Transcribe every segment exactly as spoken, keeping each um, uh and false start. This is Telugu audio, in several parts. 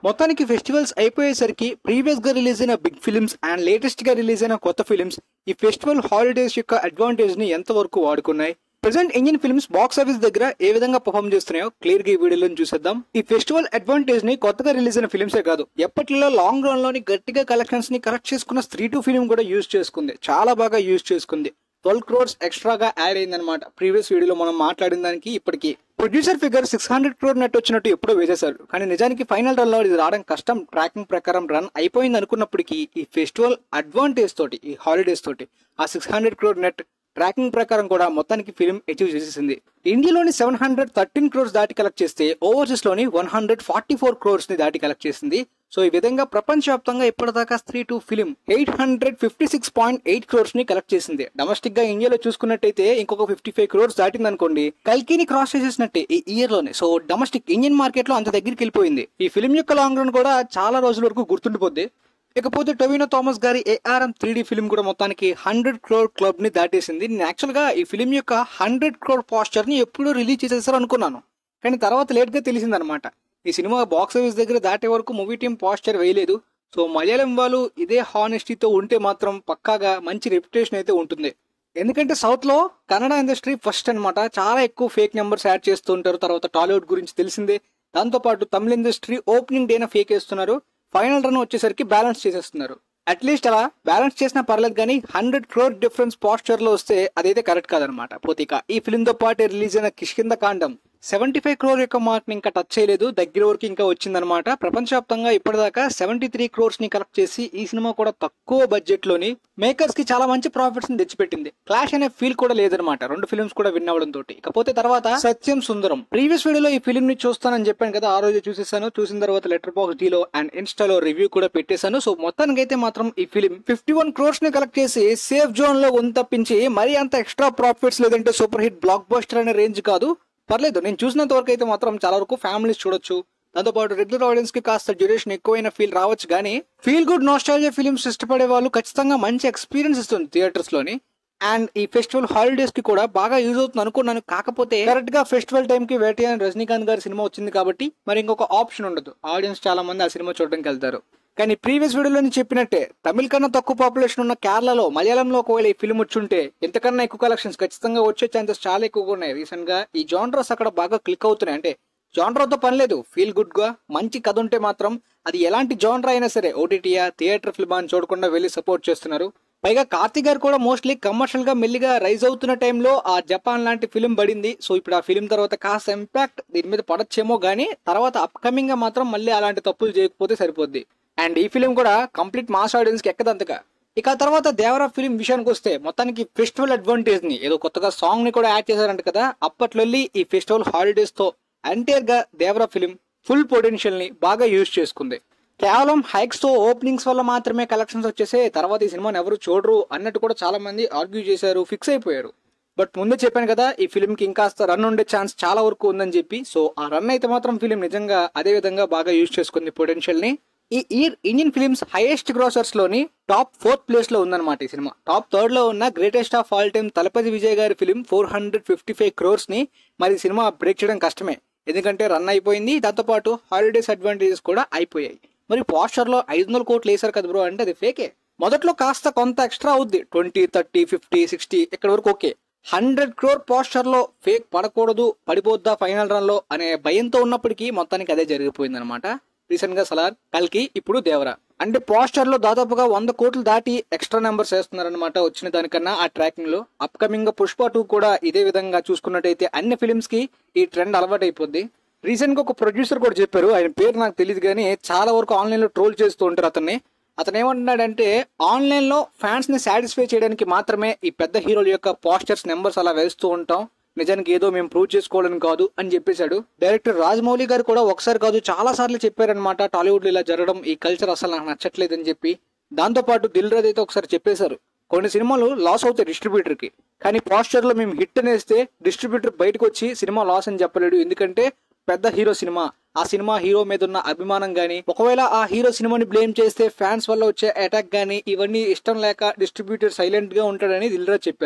మొత్తానికి ఫెస్టివల్స్ అయిపోయేసరికి ప్రీవియస్ గా రిలీజ్ అయిన బిగ్ ఫిల్మ్స్ అండ్ లేటెస్ట్ గా రిలీజ్ అయిన కొత్త ఫిల్మ్స్ ఈ ఫెస్టివల్ హాలిడేస్ యొక్క అడ్వాంటేజ్ ని ఎంతవరకు వాడుకున్నాయి, present Indian films box office దగ్గర ఏ విధంగా పర్ఫామ్ చేస్తున్నాయో క్లియర్ గా ఈ వీడియోలో చూసేద్దాం. ఈ ఫెస్టివల్ అడ్వాంటేజ్ ని కొత్తగా రిలీజ్ అయిన ఫిల్మ్సే కాదు, ఎప్పటిలో లాంగ్ రన్ లోని గట్టిగా కలెక్షన్స్ ని కరెక్ట్ చేసుకున్న స్త్రీ టూ ఫిల్మ్ కూడా యూజ్ చేసుకుంది, చాలా బాగా యూజ్ చేసుకుంది. ట్వెల్వ్ క్రోర్స్ ఎక్స్ట్రాగా యాడ్ అయిందనమాట ప్రీవియస్ వీడియోలో మనం మాట్లాడిన దానికి ఇప్పటికి. Producer figure six hundred crore net వచ్చినట్టు ఎప్పుడో వేసేశారు, కానీ నిజానికి ఫైనల్ రన్ లో ఇది రావడం కష్టం. ట్రాకింగ్ ప్రకారం రన్ అయిపోయింది అనుకున్నప్పటికీ ఈ ఫెస్టివల్ అడ్వాంటేజ్ తోటి, ఈ హాలిడేస్ తోటి ఆ six hundred crore net tracking ప్రకారం కూడా మొత్తానికి ఫిల్మ్ అచీవ్ చేసేసింది. ఇండియాలోని సెవెన్ హండ్రెడ్ థర్టీన్ క్రోర్స్ దాటి కలెక్ట్ చేస్తే ఓవర్సీస్ లోని one hundred forty four crores ని దాటి కలెక్ట్ చేసింది. సో ఈ విధంగా ప్రపంచవ్యాప్తంగా ఇప్పటిదాకా Stree two film eight hundred fifty six point eight crores ని కలెక్ట్ చేసింది. డొమెస్టిక్ గా ఇండియాలో చూసుకున్నట్టయితే ఇంకొక ఫిఫ్టీ ఫైవ్ క్రోర్స్ దాటింది అనుకోండి, కల్కిని క్రాస్ చేసేసినట్టే ఈ ఇయర్ లోనే. సో డొమెస్టిక్ ఇండియన్ మార్కెట్ లో అంత దగ్గరికి వెళ్ళిపోయింది. ఈ ఫిల్మ్ యొక్క లాంగ్ రన్ కూడా చాలా రోజుల వరకు గుర్తుండిపోద్ది. ఇకపోతే టొవినో థామస్ గారి ఏఆర్ఎం త్రీ డి ఫిల్మ్ కూడా మొత్తానికి హండ్రెడ్ క్రోర్ క్లబ్ ని దాటేసింది. నేను యాక్చువల్ గా ఈ ఫిల్మ్ యొక్క హండ్రెడ్ క్రోర్ పోస్టర్ ని ఎప్పుడూ రిలీజ్ చేసేసారు అనుకున్నాను, కానీ తర్వాత లేట్ గా తెలిసింది అనమాట. ఈ సినిమా బాక్స్ ఆఫీస్ దగ్గర దాటే వరకు మూవీ టీం పోస్టర్ వేయలేదు. సో మలయాళం వాళ్ళు ఇదే హానెస్టీతో ఉంటే మాత్రం పక్కాగా మంచి రెప్యుటేషన్ అయితే ఉంటుంది. ఎందుకంటే సౌత్ లో కన్నడ ఇండస్ట్రీ ఫస్ట్ అనమాట, చాలా ఎక్కువ ఫేక్ నెంబర్స్ యాడ్ చేస్తూ ఉంటారు. తర్వాత టాలీవుడ్ గురించి తెలిసిందే. దాంతో పాటు తమిళ ఇండస్ట్రీ ఓపెనింగ్ డేనా ఫేక్ వేస్తున్నారు, ఫైనల్ రన్ వచ్చేసరికి బ్యాలెన్స్ చేసేస్తున్నారు. అట్లీస్ట్ అలా బ్యాలెన్స్ చేసినా పర్లేదు, కానీ హండ్రెడ్ క్రోర్ డిఫరెన్స్ పోస్టర్ లో వస్తే అదైతే కరెక్ట్ కాదనమాట. పోతిక ఈ ఫిల్మ్ తో పాటు రిలీజ్ అయిన కిష్కింద కాండం సెవెంటీ ఫైవ్ క్రోర్ యొక్క మార్క్ ని ఇంకా టచ్ చేయలేదు, దగ్గర వరకు ఇంకా వచ్చిందనమాట. ప్రపంచవ్యాప్తంగా ఇప్పటిదాకా సెవెంటీ త్రీ క్రోర్స్ ని కలెక్ట్ చేసి ఈ సినిమా కూడా తక్కువ బడ్జెట్ లోని మేకర్స్ కి చాలా మంచి ప్రాఫిట్స్ ని తెచ్చిపెట్టింది. క్లాష్ అనే ఫీల్ కూడా లేదనమాట రెండు ఫిల్మ్స్ కూడా విన్ అవ్వడం తోటి. ఇకపోతే తర్వాత సత్యం సుందరం, ప్రీవియస్ వీడియోలో ఈ ఫిల్మ్ ని చూస్తానని చెప్పాను కదా, ఆ రోజు చూసేసాను. చూసిన తర్వాత లెటర్ బాక్స్ డీలో అండ్ ఇన్స్టాలో రివ్యూ కూడా పెట్టేశాను. సో మొత్తానికి అయితే మాత్రం ఈ ఫిల్మ్ ఫిఫ్టీ వన్ క్రోర్స్ ని కలెక్ట్ చేసి సేఫ్ జోన్ లో ఉంది తప్పించి మరీ అంత ఎక్స్ట్రా ప్రాఫిట్స్ లేదంటే సూపర్ హిట్ బ్లాక్ బస్టర్ అనే రేంజ్ కాదు. పర్లేదు, నేను చూసినంత వరకు అయితే మాత్రం చాలా వరకు ఫ్యామిలీస్ చూడొచ్చు. దాంతోపాటు రెగ్యులర్ ఆడియన్స్ కి కాస్త డ్యూరేషన్ ఎక్కువైన ఫీల్ రావచ్చు, కానీ ఫీల్ గుడ్ నోస్టాల్జియా ఫిల్మ్స్ ఇష్టపడే వాళ్ళు ఖచ్చితంగా మంచి ఎక్స్పీరియన్స్ ఇస్తుంది థియేటర్స్ లోని. అండ్ ఈ ఫెస్టివల్ హాలిడేస్ కి కూడా బాగా యూజ్ అవుతుంది అనుకున్నాను. కాకపోతే కరెక్ట్ గా ఫెస్టివల్ టైం కి వేటయ్యన్ రజనీకాంత్ గారి సినిమా వచ్చింది కాబట్టి మరి ఇంకొక ఆప్షన్ ఉండదు, ఆడియన్స్ చాలా మంది ఆ సినిమా చూడడానికి వెళ్తారు. కానీ ప్రీవియస్ వీడియోలో చెప్పినట్టే తమిళ కన్నా తక్కువ పాపులేషన్ ఉన్న కేరళలో మలయాళంలో ఒకవేళ ఈ ఫిల్మ్ వచ్చుంటే ఎంతకన్నా ఎక్కువ కలెక్షన్స్ ఖచ్చితంగా వచ్చే ఛాన్సెస్ చాలా ఎక్కువగా ఉన్నాయి. రీసెంట్ గా ఈ జానర్స్ అక్కడ బాగా క్లిక్ అవుతున్నాయి. అంటే జానర్తో పని లేదు, ఫీల్ గుడ్ గా మంచి కథ ఉంటే మాత్రం అది ఎలాంటి జానర్ అయినా సరే ఓటీటీయా థియేటర్ ఫిల్మ్ అని చూడకుండా వెళ్ళి సపోర్ట్ చేస్తున్నారు. పైగా కార్తీక్ గారు కూడా మోస్ట్లీ కమర్షియల్ గా మెల్లిగా రైజ్ అవుతున్న టైంలో ఆ జపాన్ లాంటి ఫిల్మ్ పడింది. సో ఇప్పుడు ఆ ఫిల్మ్ తర్వాత కాస్త ఇంపాక్ట్ దీని మీద పడచ్చేమో, గానీ తర్వాత అప్కమింగ్ గా మాత్రం మళ్ళీ అలాంటి తప్పులు చేయకపోతే సరిపోద్ది. అండ్ ఈ ఫిలిం కూడా కంప్లీట్ మాస్ ఆడియన్స్ కి ఎక్కదంతగా. ఇక తర్వాత దేవరా ఫిలిం విషయానికి వస్తే మొత్తానికి ఫెస్టివల్ అడ్వాంటేజ్ ని ఏదో కొత్తగా సాంగ్ ని కూడా యాడ్ చేశారంట కదా, అప్పట్లో ఈ ఫెస్టివల్ హాలిడేస్ తో ఎంటైర్ గా దేవరా ఫిలిం ఫుల్ పొటెన్షియల్ ని బాగా యూజ్ చేసుకుంది. కేవలం హైక్స్ తో ఓపెనింగ్స్ వల్ల మాత్రమే కలెక్షన్స్ వచ్చేసే తర్వాత ఈ సినిమాని ఎవరు చూడరు అన్నట్టు కూడా చాలా మంది ఆర్గ్యూ చేశారు, ఫిక్స్ అయిపోయారు. బట్ ముందే చెప్పాను కదా ఈ ఫిలిం కి ఇంకాస్త రన్ ఉండే ఛాన్స్ చాలా వరకు ఉందని చెప్పి. సో ఆ రన్ అయితే మాత్రం ఫిలిం నిజంగా అదే విధంగా బాగా యూజ్ చేసుకుంది పొటెన్షియల్ ని. ఈ year Indian films highest grossers లోని టాప్ ఫోర్త్ ప్లేస్ లో ఉందన్నమాట ఈ సినిమా. టాప్ థర్డ్ లో ఉన్న greatest of all time Thalapathy Vijay గారి film four hundred fifty five crores ని మరి సినిమా బ్రేక్ చేయడం కష్టమే, ఎందుకంటే రన్ అయిపోయింది. దాంతో పాటు హాలిడేస్ అడ్వాంటేజెస్ కూడా అయిపోయాయి. మరి పోస్టర్ లో ఐదు వందల కోట్లు వేసారు కదా బ్రో అంటే అది ఫేకే. మొదట్లో కాస్త కొంత ఎక్స్ట్రా అవుద్ది, ట్వంటీ థర్టీ ఫిఫ్టీ సిక్స్టీ ఇక్కడ వరకు ఓకే. హండ్రెడ్ క్రోర్ పోస్టర్ లో ఫేక్ పడకూడదు, పడిపోద్దా ఫైనల్ రన్ లో అనే భయంతో ఉన్నప్పటికీ మొత్తానికి అదే జరిగిపోయింది అనమాట. రీసెంట్ గా సలార్, కల్కి, ఇప్పుడు దేవరా. అంటే పోస్టర్ లో దాదాపుగా వంద కోట్లు దాటి ఎక్స్ట్రా నెంబర్స్ వేస్తున్నారనమాట వచ్చిన దానికన్నా ఆ ట్రాకింగ్ లో. అప్కమింగ్ గా పుష్ప టూ కూడా ఇదే విధంగా చూసుకున్నట్టయితే అన్ని ఫిలిమ్స్ కి ఈ ట్రెండ్ అలవాటు అయిపోద్ది. రీసెంట్ గా ఒక ప్రొడ్యూసర్ కూడా చెప్పారు, ఆయన పేరు నాకు తెలియదు కానీ చాలా వరకు ఆన్లైన్ లో ట్రోల్ చేస్తూ ఉంటారు అతన్ని. అతను ఏమంటున్నాడంటే ఆన్లైన్ లో ఫ్యాన్స్ ని సాటిస్ఫై చేయడానికి మాత్రమే ఈ పెద్ద హీరోల యొక్క పోస్టర్స్ నెంబర్స్ అలా వేస్తూ ఉంటాం, నిజానికి ఏదో మేము ప్రూవ్ చేసుకోవడం కాదు అని చెప్పేశాడు. డైరెక్టర్ రాజమౌళి గారు కూడా ఒకసారి కాదు చాలా సార్లు చెప్పారనమాట టాలీవుడ్ లో ఇలా జరగడం, ఈ కల్చర్ అసలు నాకు నచ్చట్లేదు అని చెప్పి. దాంతో పాటు దిల్ రాజు అయితే ఒకసారి చెప్పేశారు, కొన్ని సినిమాలు లాస్ అవుతాయి డిస్ట్రిబ్యూటర్ కి, కానీ పోస్టర్ లో మేము హిట్ అనేస్తే డిస్ట్రిబ్యూటర్ బయటకు వచ్చి సినిమా లాస్ అని చెప్పలేడు, ఎందుకంటే పెద్ద హీరో సినిమా, ఆ సినిమా హీరో మీద ఉన్న అభిమానం గానీ, ఒకవేళ ఆ హీరో సినిమాని బ్లేమ్ చేస్తే ఫ్యాన్స్ వల్ల వచ్చే అటాక్ గానీ, ఇవన్నీ ఇష్టం లేక డిస్ట్రిబ్యూటర్ సైలెంట్ గా ఉంటాడని దిల్ రాజు చెప్పారు.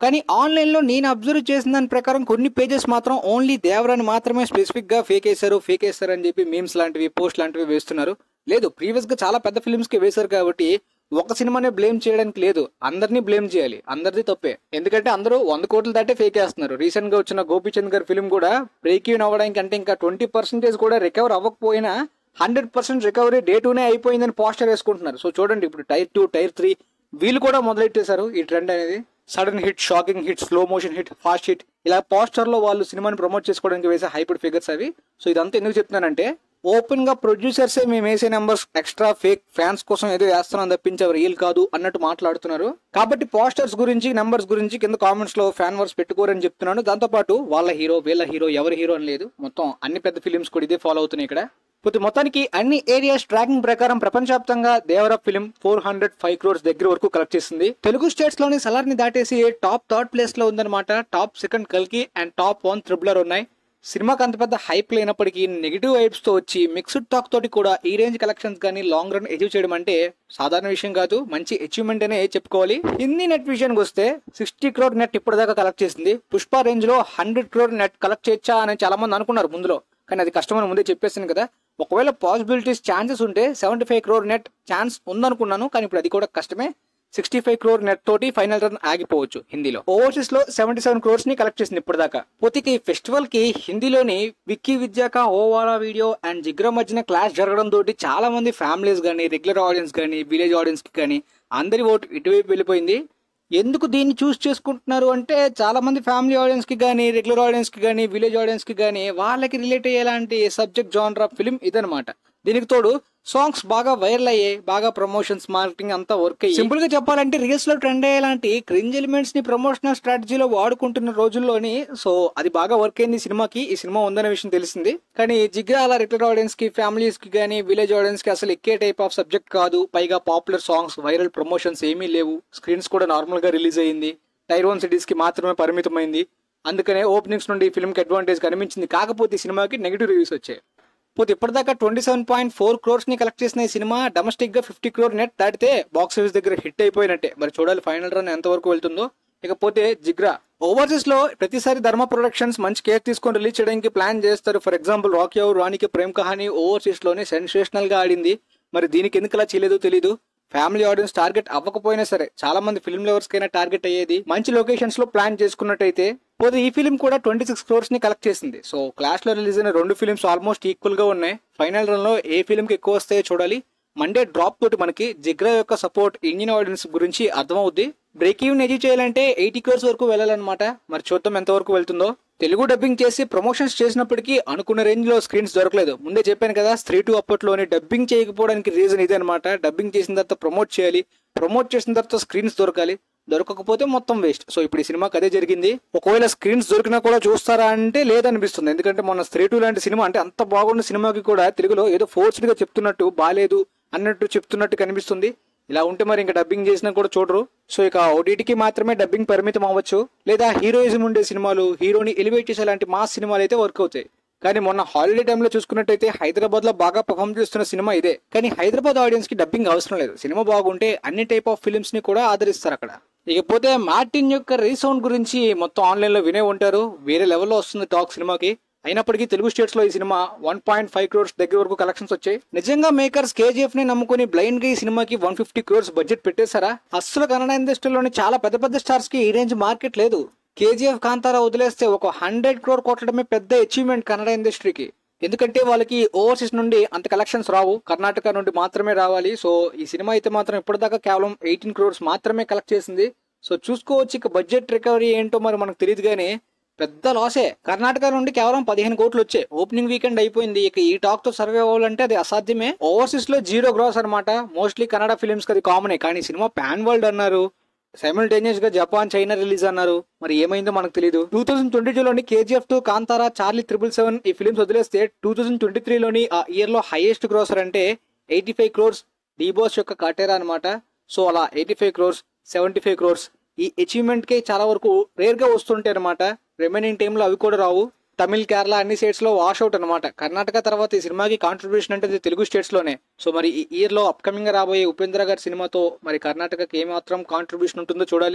కానీ ఆన్లైన్ లో నేను అబ్జర్వ్ చేసిన దాని ప్రకారం కొన్ని పేజెస్ మాత్రం ఓన్లీ దేవరాని మాత్రమే స్పెసిఫిక్ గా ఫేక్ వేశారు ఫేక్ వేశారు అని చెప్పి మీమ్స్ లాంటివి పోస్ట్ లాంటివి వేస్తున్నారు. లేదు, ప్రీవియస్ గా చాలా పెద్ద ఫిల్మ్స్ కి వేశారు కాబట్టి ఒక సినిమానే బ్లేమ్ చేయడానికి లేదు, అందరినీ బ్లేమ్ చేయాలి. అందరిది తప్పే, ఎందుకంటే అందరూ వంద కోట్లు దాటే ఫేక్ వేస్తున్నారు. రీసెంట్ గా వచ్చిన గోపీచంద్ గారి ఫిల్మ్ కూడా బ్రేక్ ఈవెన్ అవ్వడానికి అంటే ఇంకా ట్వంటీ పర్సెంటేజ్ కూడా రికవర్ అవ్వకపోయినా హండ్రెడ్ పర్సెంట్ రికవరీ డే టూనే అయిపోయిందని పోస్టర్ వేసుకుంటున్నారు. సో చూడండి, ఇప్పుడు టైర్ టూ టైర్ త్రీ వీళ్ళు కూడా మొదలెట్టేశారు ఈ ట్రెండ్ అనేది. Sudden hit, shocking hit, slow motion hit, fast hit, ఇలా పోస్టర్ లో వాళ్ళు సినిమాని ప్రమోట్ చేసుకోవడానికి వేసే హైపర్ ఫిగర్స్ అవి. సో ఇదంతా ఎందుకు చెప్తున్నానంటే ఓపెన్ గా ప్రొడ్యూసర్సే మేము వేసే నెంబర్స్ ఎక్స్ట్రా ఫేక్ ఫ్యాన్స్ కోసం ఏదో వేస్తున్నాం తప్పించి అవి రియల్ కాదు అన్నట్టు మాట్లాడుతున్నారు. కాబట్టి పోస్టర్స్ గురించి నెంబర్స్ గురించి కింద కామెంట్స్ లో ఫ్యాన్ వర్స్ పెట్టుకోరని చెప్తున్నాను. దాంతో పాటు వాళ్ళ హీరో వీళ్ళ హీరో ఎవరి హీరో అని లేదు, మొత్తం అన్ని పెద్ద ఫిలిమ్స్ కూడా ఇదే ఫాలో అవుతున్నాయి ఇక్కడ. పోతే మొత్తానికి అన్ని ఏరియాస్ ట్రాకింగ్ ప్రకారం ప్రపంచవ్యాప్తంగా Devara film four hundred five crores దగ్గర వరకు కలెక్ట్ చేసింది. తెలుగు స్టేట్స్ లోని సలార్ ని దాటేసి టాప్ థర్డ్ ప్లేస్ లో ఉందన్నమాట. టాప్ సెకండ్ కల్కి అండ్ టాప్ వన్ త్రిబులర్ ఉన్నాయి. సినిమాకి అంత పెద్ద హైప్ లేనప్పటికీ నెగిటివ్ వైబ్స్ తో వచ్చి మిక్స్డ్ టాక్ తోటి కూడా ఈ రేంజ్ కలెక్షన్స్ కానీ లాంగ్ రన్ అచీవ్ చేయడం అంటే సాధారణ విషయం కాదు, మంచి అచీవ్మెంట్ అనే చెప్పుకోవాలి. హిందీ నెట్ విషయానికి వస్తే సిక్స్టీ క్రోర్ నెట్ ఇప్పటిదాకా కలెక్ట్ చేసింది. పుష్ప రేంజ్ లో హండ్రెడ్ క్రోర్ నెట్ కలెక్ట్ చేయొచ్చా అని చాలా మంది అనుకున్నారు ముందులో, కానీ అది కష్టమని ముందే చెప్పేసాను కదా. ఒకవేళ పాసిబిలిటీస్ ఛాన్సెస్ ఉంటే seventy five crore net chance ఉందనుకున్నాను, కానీ ఇప్పుడు అది కూడా కష్టమే. సిక్స్టీ ఫైవ్ క్రోర్ నెట్ తోటి ఫైనల్ రన్ ఆగిపోవచ్చు. హిందీలో ఓవర్సీస్ లో సెవెంటీ సెవెన్ క్రోర్స్ ని కలెక్ట్ చేసింది ఇప్పటిదాకా. పోతే ఈ ఫెస్టివల్ కి హిందీలోని విక్కీ విద్యాక ఓవాలా వీడియో అండ్ జిగ్రా మధ్యన క్లాష్ జరగడం తోటి చాలా మంది ఫ్యామిలీస్ కానీ రెగ్యులర్ ఆడియన్స్ కానీ విలేజ్ ఆడియన్స్ కి కానీ అందరి ఓటు ఇటువైపు వెళ్ళిపోయింది. ఎందుకు దీన్ని చూస్ చేసుకుంటున్నారు అంటే చాలా మంది ఫ్యామిలీ ఆడియన్స్ కి కానీ రెగ్యులర్ ఆడియన్స్ కి కానీ విలేజ్ ఆడియన్స్ కి కానీ వాళ్ళకి రిలేట్ అయ్యేలాంటి సబ్జెక్ట్ జానర్ ఆఫ్ ఫిల్మ్ ఇదనమాట. దీనికి తోడు సాంగ్స్ బాగా వైరల్ అయ్యాయి, బాగా ప్రమోషన్స్ మార్కెటింగ్ అంతా వర్క్ అయ్యి, సింపుల్ గా చెప్పాలంటే రీల్స్ లో ట్రెండ్ అయ్యేలాంటి క్రింజ్ ఎలిమెంట్స్ ని ప్రమోషనల్ స్ట్రాటజీలో వాడుకుంటున్న రోజుల్లోని సో అది బాగా వర్క్ అయింది సినిమాకి. ఈ సినిమా ఉందనే విషయం తెలిసింది. కానీ జిగ్రా అలా రెగ్యులర్ ఆడియన్స్ కి ఫ్యామిలీస్ కి కానీ విలేజ్ ఆడియన్స్ కి అసలు ఎక్కే టైప్ ఆఫ్ సబ్జెక్ట్ కాదు. పైగా పాపులర్ సాంగ్స్ వైరల్ ప్రమోషన్స్ ఏమీ లేవు. స్క్రీన్స్ కూడా నార్మల్ గా రిలీజ్ అయ్యింది. టైర్ వన్ సిటీస్ కి మాత్రమే పరిమితమైంది. అందుకనే ఓపెనింగ్స్ నుండి ఫిల్మ్ కి అడ్వాంటేజ్ కనిపించింది. కాకపోతే ఈ సినిమాకి నెగిటివ్ రివ్యూస్ వచ్చాయి. పోతే ఇప్పటిదాకా twenty seven point four crores ని కలెక్ట్ చేసిన ఈ సినిమా డొమెస్టిక్ గా ఫిఫ్టీ క్రోర్ నెట్ దాటితే బాక్స్ ఆఫీస్ దగ్గర హిట్ అయిపోయినట్టే. మరి చూడాలి ఫైనల్ రన్ ఎంత వరకు వెళ్తుందో. ఇకపోతే జిగ్రా ఓవర్సీస్ లో ప్రతిసారి ధర్మ ప్రొడక్షన్స్ మంచి కేర్ తీసుకొని రిలీజ్ చేయడానికి ప్లాన్ చేస్తారు. ఫర్ ఎగ్జాంపుల్ రాకీ ఔర్ రాణికి ప్రేమ్ కహాని ఓవర్సీస్ లోనే సెన్సేషనల్ గా ఆడింది. మరి దీనికి ఎందుకు అలా చేయలేదో తెలీదు. ఫ్యామిలీ ఆడియన్స్ టార్గెట్ అవ్వకపోయినా సరే చాలా మంది ఫిల్మ్ లవర్స్ కైనా టార్గెట్ అయ్యేది. మంచి లొకేషన్స్ లో ప్లాన్ చేసుకున్నట్టయితే. పోతే ఈ ఫిల్మ్ కూడా ట్వంటీ సిక్స్ క్రోర్స్ ని కలెక్ట్ చేసింది. సో క్లాస్ లో రిలీజ్ అయిన రెండు ఫిల్మ్స్ ఆల్మోస్ట్ ఈక్వల్ గా ఉన్నాయి. ఫైనల్ రన్ లో ఏ ఫిల్మ్ కి ఎక్కువ వస్తాయో చూడాలి. మండే డ్రాప్ తోటి మనకి జిగ్రా యొక్క సపోర్ట్ ఇండియన్ ఆడియన్స్ గురించి అర్థమవుద్ది. బ్రేక్ ఈవెన్ అచీవ్ చేయాలంటే ఎయిటీ క్రోర్స్ వరకు వెళ్ళాలన్నమాట. మరి చూద్దాం ఎంత వరకు వెళ్తుందో. తెలుగు డబ్బింగ్ చేసి ప్రమోషన్స్ చేసినప్పటికీ అనుకున్న రేంజ్ లో స్క్రీన్స్ దొరకలేదు. ముందే చెప్పాను కదా, స్త్రీ టూ అప్పట్లోనే డబ్బింగ్ చేయకపోవడానికి రీజన్ ఇదే అనమాట. డబ్బింగ్ చేసిన తర్వాత ప్రమోట్ చేయాలి, ప్రమోట్ చేసిన తర్వాత స్క్రీన్స్ దొరకాలి, దొరకకపోతే మొత్తం వేస్ట్. సో ఇప్పుడు ఈ సినిమాకి అదే జరిగింది. ఒకవేళ స్క్రీన్స్ దొరికినా కూడా చూస్తారా అంటే లేదనిపిస్తుంది. ఎందుకంటే మొన్న స్త్రీ టూ లాంటి సినిమా అంటే అంత బాగున్న సినిమాకి కూడా తెలుగులో ఏదో ఫోర్స్డ్ గా చెప్తున్నట్టు బాలేదు అన్నట్టు చెప్తున్నట్టు కనిపిస్తుంది. ఇలా ఉంటే మరి ఇంకా డబ్బింగ్ చేసినా కూడా చూడరు. సో ఇక ఓటీటీకి మాత్రమే డబ్బింగ్ పరిమితం అవ్వచ్చు, లేదా హీరోయిజం ఉండే సినిమాలు హీరోని ఎలివేట్ చేసే లాంటి మాస్ సినిమాలు అయితే వర్క్ అవుతాయి. కానీ మొన్న హాలిడే టైంలో చూసుకున్నట్టయితే హైదరాబాద్ లో బాగా పర్ఫామ్ చేస్తున్న సినిమా ఇదే. కానీ హైదరాబాద్ ఆడియన్స్ కి డబ్బింగ్ అవసరం లేదు. సినిమా బాగుంటే అన్ని టైప్ ఆఫ్ ఫిల్మ్స్ ని కూడా ఆదరిస్తారు అక్కడ. ఇకపోతే మార్టిన్ యొక్క రీసౌండ్ గురించి మొత్తం ఆన్లైన్ లో వినే ఉంటారు. వేరే లెవెల్లో వస్తుంది టాక్ సినిమాకి. అయినప్పటికీ తెలుగు స్టేట్స్ లో ఈ సినిమా వన్ పాయింట్ ఫైవ్ క్రోర్స్ దగ్గర వరకు కలెక్షన్స్ వచ్చాయి. నిజంగా మేకర్స్ కేజీఎఫ్ ని నమ్ముకుని బ్లైండ్ గా ఈ సినిమాకి వన్ ఫిఫ్టీ క్రోర్స్ బడ్జెట్ పెట్టేశారా? అస్సలు కన్నడ ఇండస్ట్రీలోని చాలా పెద్ద పెద్ద స్టార్స్ కి ఈ రేంజ్ మార్కెట్ లేదు. కేజీఎఫ్ కాంతారా వదిలేస్తే ఒక హండ్రెడ్ క్రోర్ కొట్టడమే పెద్ద అచీవ్మెంట్ కన్నడ ఇండస్ట్రీకి. ఎందుకంటే వాళ్ళకి ఓవర్సీస్ నుండి అంత కలెక్షన్స్ రావు, కర్ణాటక నుండి మాత్రమే రావాలి. సో ఈ సినిమా అయితే మాత్రం ఇప్పటిదాకా కేవలం ఎయిటీన్ క్రోర్స్ మాత్రమే కలెక్ట్ చేసింది. సో చూసుకోవచ్చు ఇక బడ్జెట్ రికవరీ ఏంటో మరి మనకు తెలియదు. కానీ పెద్ద లాసే. కర్ణాటక నుండి కేవలం పదిహేను కోట్లు వచ్చాయి. ఓపెనింగ్ వీకెండ్ అయిపోయింది. ఇక ఈ టాక్ తో సర్వే అవ్వాలంటే అది అసాధ్యమే. ఓవర్సీస్ లో జీరో గ్రాస్ అనమాట. మోస్ట్లీ కన్నడ ఫిల్మ్స్ అది కామనే. కానీ సినిమా పాన్ వరల్డ్ అన్నారు, సైమల్టేనియస్ గా జపాన్ చైనా రిలీజ్ అన్నారు. మరి ఏమైందో మనకు తెలియదు. టూ థౌసండ్ ట్వంటీ టూ లోని KGF two Kantara Charlie triple seven ఈ ఫిల్మ్స్ వదిలేస్తే టూ థౌసండ్ ట్వంటీ త్రీ లోని ఆ ఇయర్ లో హైయెస్ట్ గ్రోసర్ అంటే ఎయిటీ ఫైవ్ క్రోర్స్ డీబాస్ యొక్క కటేరా అనమాట. సో అలా eighty five crores seventy five crores ఈ అచీవ్మెంట్ కి చాలా వరకు రేర్ గా వస్తుంటాయి అనమాట. రిమైనింగ్ టైమ్ లో అవి కూడా రావు. తమిళ్, కేరళ అన్ని స్టేట్స్ లో వాష్ అవుట్ అనమాట. కర్ణాటక తర్వాత ఈ సినిమాకి కాంట్రిబ్యూషన్ అంటే తెలుగు స్టేట్స్ లోనే. సో మరి ఈ ఇయర్ లో అప్కమింగ్ గా రాబోయే ఉపేంద్ర గారి సినిమాతో మరి కర్ణాటకకి ఏమాత్రం కాంట్రిబ్యూషన్ ఉంటుందో చూడాలి.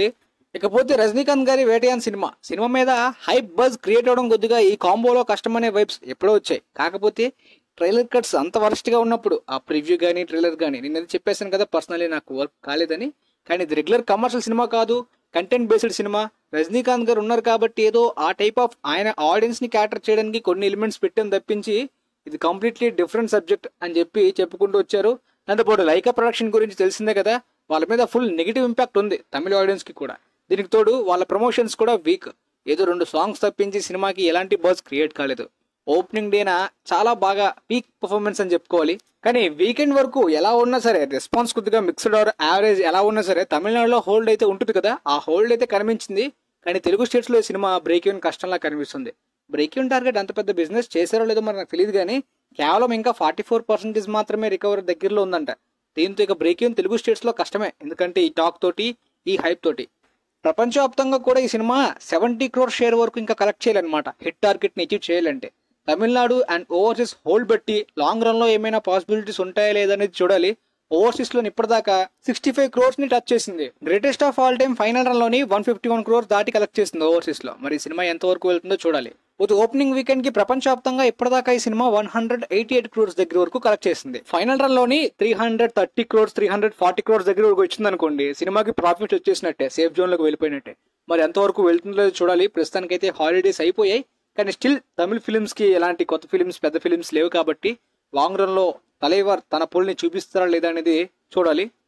ఇకపోతే రజనీకాంత్ గారి వేటయాన్ సినిమా సినిమా మీద హైప్ బజ్ క్రియేట్ అవడం కొద్దిగా ఈ కాంబోలో కష్టమనే వైబ్స్ ఎప్పుడో వచ్చాయి. కాకపోతే ట్రైలర్ కట్స్ అంత వరస్ట్ గా ఉన్నప్పుడు ఆ ప్రివ్యూ కానీ ట్రైలర్ కానీ నేను అది చెప్పేసాను కదా పర్సనలీ నాకు వర్క్ కాలేదని. కానీ ఇది రెగ్యులర్ కమర్షియల్ సినిమా కాదు, కంటెంట్ బేస్డ్ సినిమా. రజనీకాంత్ గారు ఉన్నారు కాబట్టి ఏదో ఆ టైప్ ఆఫ్ ఆయన ఆడియన్స్ ని క్యాటర్ చేయడానికి కొన్ని ఎలిమెంట్స్ పెట్టని తప్పించి ఇది కంప్లీట్లీ డిఫరెంట్ సబ్జెక్ట్ అని చెప్పి చెప్పుకుంటూ వచ్చారు. దాంతోపాటు లైకా ప్రొడక్షన్ గురించి తెలిసిందే కదా, వాళ్ళ మీద ఫుల్ నెగిటివ్ ఇంపాక్ట్ ఉంది తమిళ ఆడియన్స్ కి కూడా. దీనికి తోడు వాళ్ళ ప్రమోషన్స్ కూడా వీక్, ఏదో రెండు సాంగ్స్ తప్పించి సినిమాకి ఎలాంటి బజ్ క్రియేట్ కాలేదు. ఓపెనింగ్ డేనా చాలా బాగా పీక్ పర్ఫార్మెన్స్ అని చెప్పుకోవాలి. కానీ వీకెండ్ వరకు ఎలా ఉన్నా సరే రెస్పాన్స్ కొద్దిగా మిక్స్డ్ ఆర్ యావరేజ్ ఎలా ఉన్నా సరే తమిళనాడులో హోల్డ్ అయితే ఉంటుంది కదా, ఆ హోల్డ్ అయితే కనిపించింది. కానీ తెలుగు స్టేట్స్ లో ఈ సినిమా బ్రేక్ ఈవెన్ కష్టంలా కనిపిస్తుంది. బ్రేక్ ఈవెన్ టార్గెట్ అంత పెద్ద బిజినెస్ చేశారో లేదో మరి నాకు తెలియదు, కానీ కేవలం ఇంకా ఫార్టీ ఫోర్ పర్సెంటేజ్ మాత్రమే రికవరీ దగ్గరలో ఉందంట. దీంతో ఇక బ్రేక్ ఈవెన్ తెలుగు స్టేట్స్ లో కష్టమే, ఎందుకంటే ఈ టాక్ తోటి ఈ హైప్ తోటి. ప్రపంచవ్యాప్తంగా కూడా ఈ సినిమా సెవెంటీ క్రోర్ షేర్ వరకు ఇంకా కలెక్ట్ చేయాలన్నమాట హిట్ టార్గెట్ ని అచీవ్ చేయాలంటే. తమిళనాడు అండ్ ఓవర్సీస్ హోల్డ్ బట్టి లాంగ్ రన్ లో ఏమైనా పాసిబిలిటీస్ ఉంటాయా లేదనేది చూడాలి. ఓవర్సీస్ లో ఇప్పటిదాకా సిక్స్టీ ఫైవ్ క్రోర్స్ ని టచ్ చేసింది. Greatest of all time final run లోని వన్ ఫిఫ్టీ వన్ క్రోర్స్ దాటి కలెక్ట్ చేసింది ఓవర్సీస్ లో. మరి సినిమా ఎంత వరకు వెళ్తుందో చూడాలి. ఓపెనింగ్ వీకెండ్ కి ప్రపంచవ్యాప్తంగా ఇప్పటిదాకా ఈ సినిమా one hundred eighty eight crores దగ్గర వరకు కలెక్ట్ చేసింది. ఫైనల్ రన్ లోని three hundred thirty crores three hundred forty crores దగ్గర వరకు వచ్చింది అనుకోండి, సినిమాకి ప్రాఫిట్ వచ్చేసినట్టే, సేఫ్ జోన్ లోకి వెళ్ళిపోయినట్టే. మరి ఎంతవరకు వెళ్తుందో చూడాలి. ప్రస్తుతానికైతే హాలిడేస్ అయిపోయాయి, కానీ స్టిల్ తమిళ ఫిలిమ్స్ కి ఎలాంటి కొత్త ఫిలిమ్స్ పెద్ద ఫిలిమ్స్ లేవు కాబట్టి లాంగ్ రన్ లో తలైవర్ తన పుల్ని చూపిస్తారా లేదా అనేది చూడాలి.